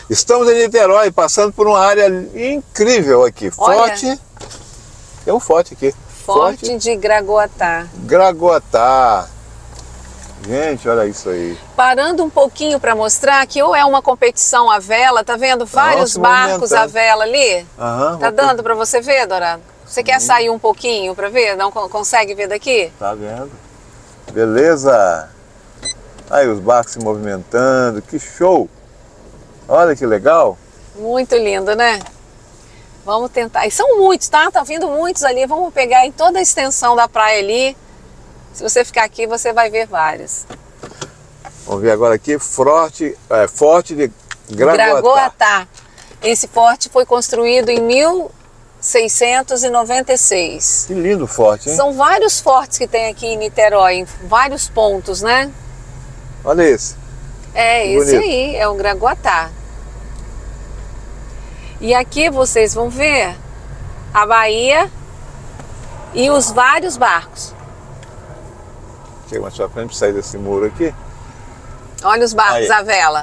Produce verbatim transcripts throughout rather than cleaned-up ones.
Estamos em Niterói, passando por uma área incrível aqui. Olha. Forte. Tem um forte aqui. Forte, forte de Gragoatá. Gragoatá. Gente, olha isso aí. Parando um pouquinho para mostrar que ou é uma competição à vela, tá vendo vários Nossa, barcos à vela ali? Aham, tá dando para você ver, Dourado? Você quer sair um pouquinho para ver? Não consegue ver daqui? Tá vendo? Beleza. Aí os barcos se movimentando, que show. Olha que legal. Muito lindo, né? Vamos tentar. E são muitos, tá? Tá vindo muitos ali. Vamos pegar em toda a extensão da praia ali. Se você ficar aqui, você vai ver vários. Vamos ver agora aqui, forte, é, forte de Gragoatá. Gragoatá. Esse forte foi construído em mil seiscentos e noventa e seis. Que lindo forte, hein? São vários fortes que tem aqui em Niterói, em vários pontos, né? Olha esse. É, que esse bonito. aí, é o Gragoatá. E aqui vocês vão ver a baía e os vários barcos. Chega mais pra frente, sair desse muro aqui. Olha os barcos Aí. à vela.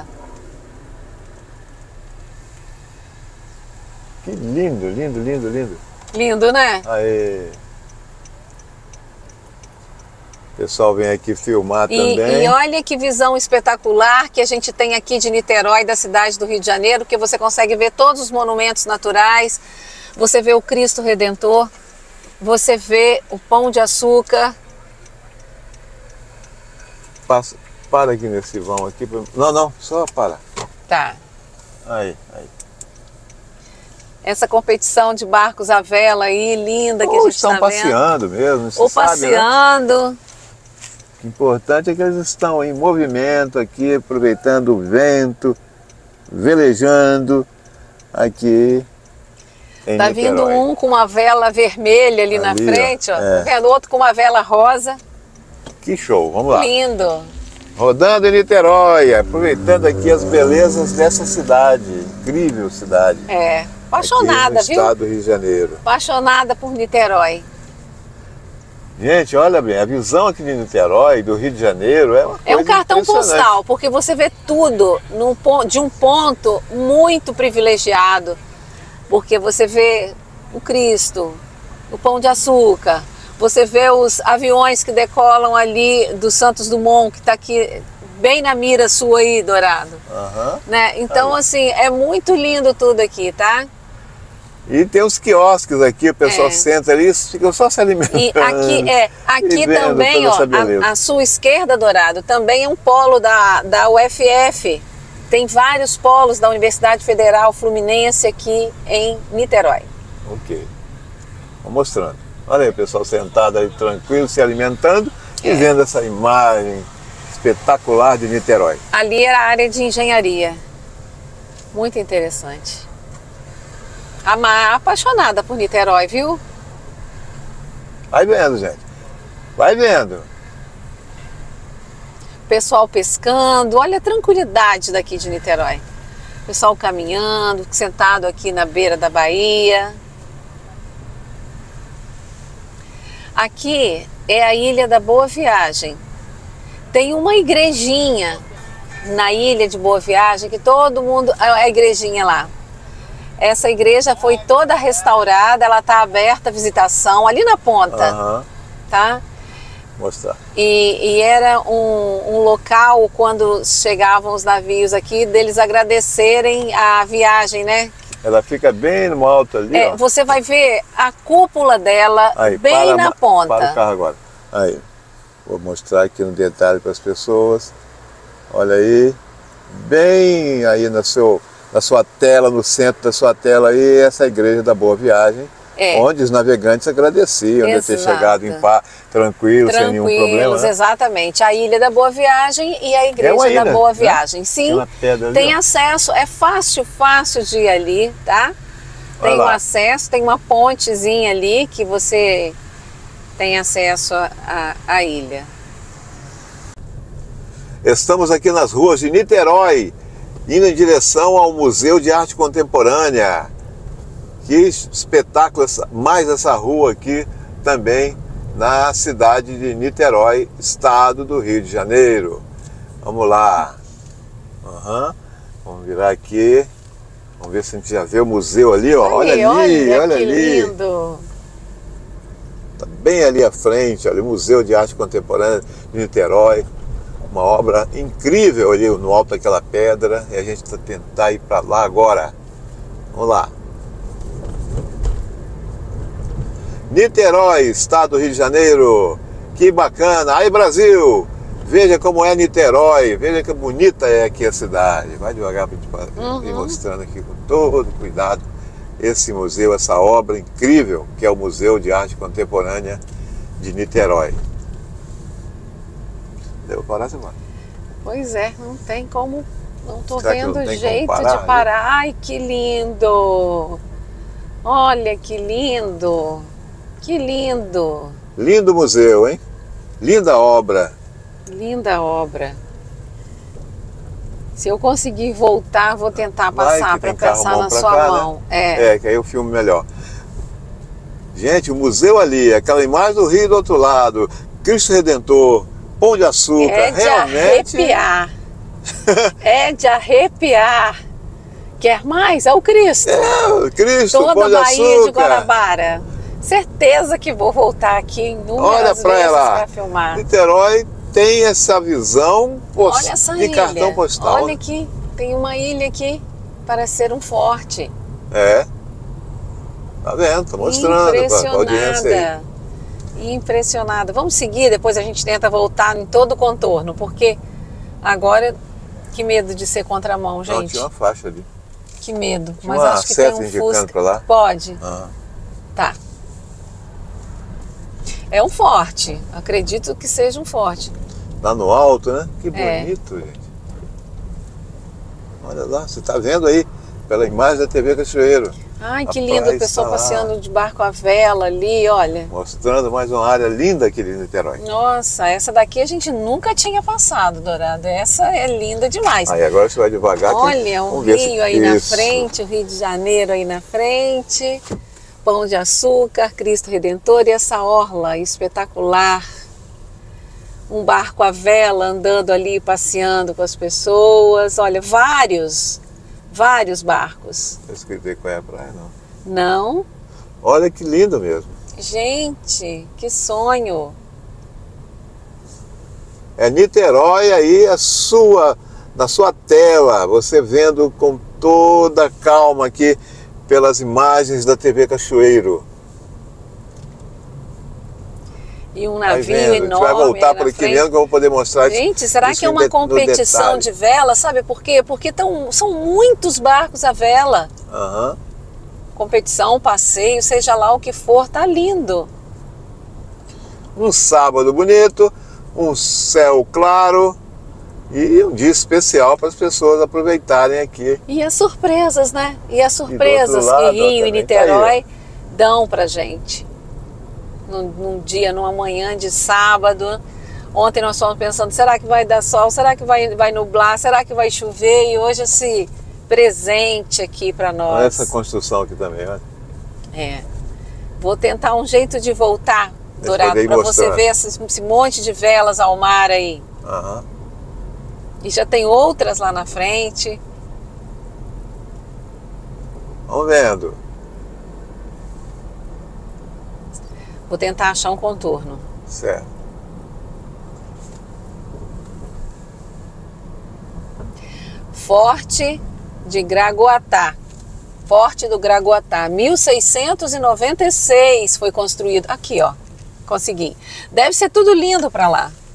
Que lindo, lindo, lindo, lindo. Lindo, né? Aí. O pessoal vem aqui filmar E, também. e olha que visão espetacular que a gente tem aqui de Niterói, da cidade do Rio de Janeiro, que você consegue ver todos os monumentos naturais, você vê o Cristo Redentor, você vê o Pão de Açúcar. Passa, para aqui nesse vão aqui. pra- Não, não, só para. Tá. Aí, aí. Essa competição de barcos à vela aí, linda, que Ou a gente estão está vendo. passeando mesmo, não se Ou sabe, né? passeando. O importante é que eles estão em movimento aqui, aproveitando o vento, velejando aqui em Tá Niterói. vindo um com uma vela vermelha ali, na Ali, ó, frente, ó. é. Tá vendo? Outro com uma vela rosa. Que show, vamos lá. Lindo. Rodando em Niterói, aproveitando aqui as belezas dessa cidade, incrível cidade. É. Apaixonada, aqui no viu? estado do Rio de Janeiro. Apaixonada por Niterói. Gente, olha bem, a visão aqui de Niterói, do Rio de Janeiro, é uma coisa É um cartão impressionante. postal, porque você vê tudo num ponto, de um ponto muito privilegiado. Porque você vê o Cristo, o Pão de Açúcar, você vê os aviões que decolam ali do Santos Dumont, que está aqui bem na mira sua aí, Dourado. Aham. Né? Então, Aí. assim, é muito lindo tudo aqui, tá? E tem os quiosques aqui, o pessoal É. senta ali e ficam só se alimentando. E aqui, é, aqui e vendo também, toda ó, essa beleza. a, a sua esquerda, Dourado, também é um polo da, da U F F. Tem vários polos da Universidade Federal Fluminense aqui em Niterói. Ok. Vou mostrando. Olha aí o pessoal sentado aí tranquilo, se alimentando e É. vendo essa imagem espetacular de Niterói. Ali era a área de engenharia. Muito interessante. A Mar apaixonada por Niterói, viu? Vai vendo, gente. Vai vendo. Pessoal pescando, olha a tranquilidade daqui de Niterói. Pessoal caminhando, sentado aqui na beira da baía. Aqui é a Ilha da Boa Viagem. Tem uma igrejinha na Ilha de Boa Viagem que todo mundo... A igrejinha lá. Essa igreja foi toda restaurada, ela está aberta à visitação ali na ponta, Aham. tá? Mostrar. E, e era um, um local, quando chegavam os navios aqui, deles agradecerem a viagem, né? Ela fica bem no alto ali, É, ó. você vai ver a cúpula dela Aí, bem para, na ma- ponta. Para o carro agora. Aí. Vou mostrar aqui no detalhe para as pessoas. Olha aí. Bem aí na, seu, na sua tela, no centro da sua tela aí, essa igreja da Boa Viagem. É. Onde os navegantes agradeciam de ter Exato. chegado em paz, tranquilo, sem nenhum problema. Tranquilos, Né? exatamente. A Ilha da Boa Viagem e a Igreja uma da ilha, Boa né? Viagem. Sim, Aquela pedra ali, tem ó. acesso, é fácil, fácil de ir ali, tá? Olha Tem um lá. acesso, tem uma pontezinha ali que você tem acesso à ilha. Estamos aqui nas ruas de Niterói, indo em direção ao Museu de Arte Contemporânea. Que espetáculo, essa- mais essa rua aqui também na cidade de Niterói, estado do Rio de Janeiro. Vamos lá. Aham. Vamos virar aqui. Vamos ver se a gente já vê o museu ali, ó. Olha, Aí, ali, olha, olha que ali. lindo. Tá bem ali à frente, olha, o Museu de Arte Contemporânea de Niterói. Uma obra incrível ali no alto daquela pedra. E a gente está tentar ir para lá agora. Vamos lá. Niterói, estado do Rio de Janeiro. Que bacana. Aí, Brasil! Veja como é Niterói. Veja que bonita é aqui a cidade. Vai devagar para a gente Uhum. ir mostrando aqui com todo cuidado esse museu, essa obra incrível que é o Museu de Arte Contemporânea de Niterói. Deu parar, Simone? Pois é, não tem como, não tô Será que não vendo tem jeito como parar, de parar. Ai, que lindo! Olha que lindo! Que lindo! Lindo museu, hein? Linda obra. Linda obra. Se eu conseguir voltar, vou tentar Vai passar que para tem carro passar mão na pra sua cá, né? mão. É. É, que aí o filme melhor. Gente, o museu ali, aquela imagem do rio do outro lado, Cristo Redentor, Pão de Açúcar, É de realmente... arrepiar. É de arrepiar. Quer mais? É o Cristo. É, o Cristo, Toda Pão a de Bahia de Açúcar. Guanabara. Certeza que vou voltar aqui inúmeras Olha a praia vezes lá. para filmar. Niterói tem essa visão post... Olha essa de ilha. cartão postal. Olha aqui, tem uma ilha aqui para ser um forte. É. Tá vendo? Tô mostrando para a audiência aí. Impressionada. Impressionada. Vamos seguir, depois a gente tenta voltar em todo o contorno, porque agora, que medo de ser contramão, Não, gente. tinha uma faixa ali. Que medo. Tinha Mas uma acho que seta tem um indicando Fusca. pra lá? Pode. Ah. Tá. É um forte. Acredito que seja um forte. Lá no alto, né? Que É. bonito, gente. Olha lá, você tá vendo aí, pela imagem da T V Cachoeiro. Ai, A que lindo, praia o pessoal está lá. passeando de barco à vela ali, olha. Mostrando mais uma área linda aqui de Niterói. Nossa, essa daqui a gente nunca tinha passado, Dourado. Essa é linda demais. Aí agora você vai devagar. que- Olha, um vamos ver se- rio aí na Isso. frente, o Rio de Janeiro aí na frente, Pão de Açúcar, Cristo Redentor e essa orla espetacular. Um barco à vela andando ali, passeando com as pessoas. Olha, vários, vários barcos. Não escrevi qual é a praia, não. Não? Olha que lindo mesmo. Gente, que sonho. É Niterói aí, a sua, na sua tela, você vendo com toda calma aqui pelas imagens da T V Cachoeiro. E um Vai navio vendo, a gente enorme vai voltar aí na por aqui frente. mesmo que eu vou poder mostrar isso. Gente, será isso que é em uma de- no competição detalhe. de vela? Sabe por quê? Porque tão, são muitos barcos à vela. Aham. Competição, passeio, seja lá o que for, tá lindo. Um sábado bonito, um céu claro e um dia especial para as pessoas aproveitarem aqui. E as surpresas, né? E as surpresas lado, que Rio também e tá Niterói aí, dão pra gente. Num, num dia, numa manhã de sábado. Ontem nós fomos pensando, será que vai dar sol? Será que vai, vai nublar? Será que vai chover? E hoje esse presente aqui pra nós. Olha essa construção aqui também, olha. É. Vou tentar um jeito de voltar, Deixa Dourado, eu ir para você mostrando. ver esse, esse monte de velas ao mar aí. Aham. E já tem outras lá na frente. Vamos vendo. Vou tentar achar um contorno. Certo. Forte de Gragoatá. Forte do Gragoatá. mil seiscentos e noventa e seis foi construído. Aqui, ó. Consegui. Deve ser tudo lindo para lá.